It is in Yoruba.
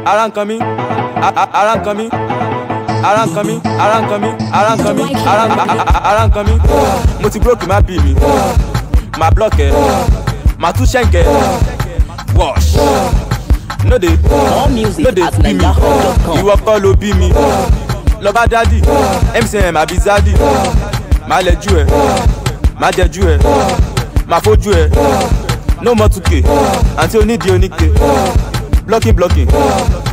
Around coming, around coming, around coming, around coming, around coming, around coming. Mo ti broke my baby, my block it, my two shank wash. No dey, More music no dey at be me. NigerHub.com. You walk all over me. Love daddy, MCM Abizadi. Ma leju ma jeju ma foju no more 2K. Until need the onike. Blocking.